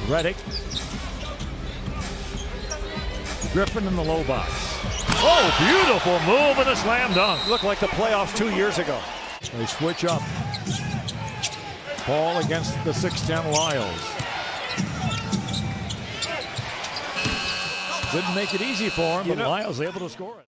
Redick. Griffin in the low box. Oh, beautiful move and a slam dunk. Looked like the playoffs 2 years ago. They switch up. Paul against the 6'10 Lyles. Didn't make it easy for him, but Lyles able to score it.